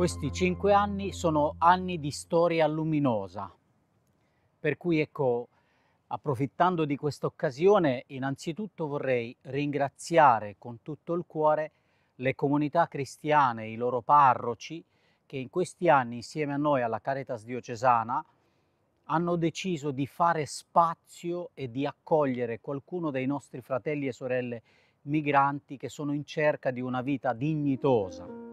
Questi 5 anni sono anni di storia luminosa, per cui ecco, approfittando di questa occasione, innanzitutto vorrei ringraziare con tutto il cuore le comunità cristiane, i loro parroci, che in questi anni, insieme a noi alla Caritas diocesana, hanno deciso di fare spazio e di accogliere qualcuno dei nostri fratelli e sorelle migranti che sono in cerca di una vita dignitosa.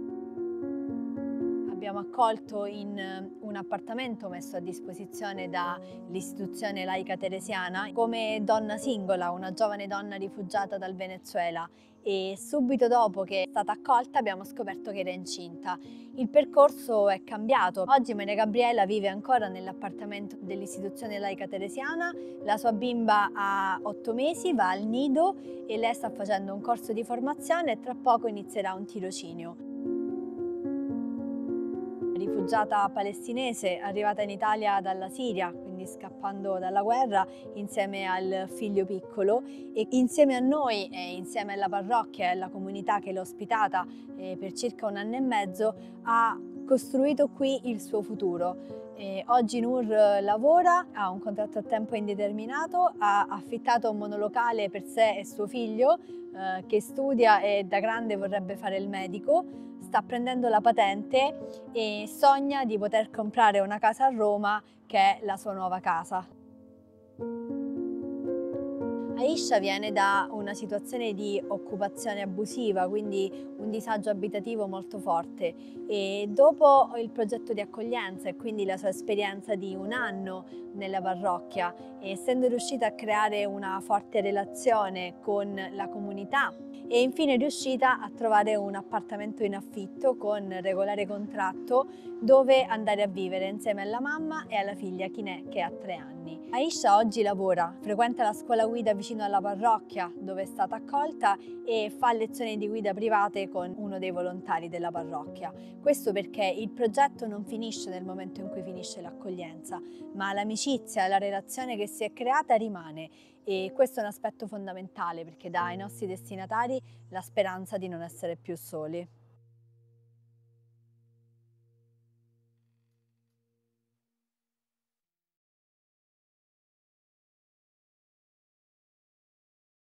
Abbiamo accolto in un appartamento messo a disposizione dall'istituzione laica teresiana come donna singola, una giovane donna rifugiata dal Venezuela, e subito dopo che è stata accolta abbiamo scoperto che era incinta. Il percorso è cambiato. Oggi Maria Gabriela vive ancora nell'appartamento dell'istituzione laica teresiana, la sua bimba ha 8 mesi, va al nido e lei sta facendo un corso di formazione e tra poco inizierà un tirocinio. Rifugiata palestinese arrivata in Italia dalla Siria, quindi scappando dalla guerra insieme al figlio piccolo, e insieme a noi e insieme alla parrocchia e alla comunità che l'ha ospitata per circa 1 anno e mezzo ha costruito qui il suo futuro. Oggi Nur lavora, ha un contratto a tempo indeterminato, ha affittato un monolocale per sé e suo figlio che studia e da grande vorrebbe fare il medico, sta prendendo la patente e sogna di poter comprare una casa a Roma che è la sua nuova casa. Aisha viene da una situazione di occupazione abusiva, quindi un disagio abitativo molto forte, e dopo il progetto di accoglienza e quindi la sua esperienza di 1 anno nella parrocchia, essendo riuscita a creare una forte relazione con la comunità e infine riuscita a trovare un appartamento in affitto con regolare contratto dove andare a vivere insieme alla mamma e alla figlia Chinè, che ha 3 anni. Aisha oggi lavora, frequenta la scuola guida vicino alla parrocchia dove è stata accolta e fa lezioni di guida private con uno dei volontari della parrocchia. Questo perché il progetto non finisce nel momento in cui finisce l'accoglienza, ma l'amicizia e la relazione che si è creata rimane, e questo è un aspetto fondamentale perché dà ai nostri destinatari la speranza di non essere più soli.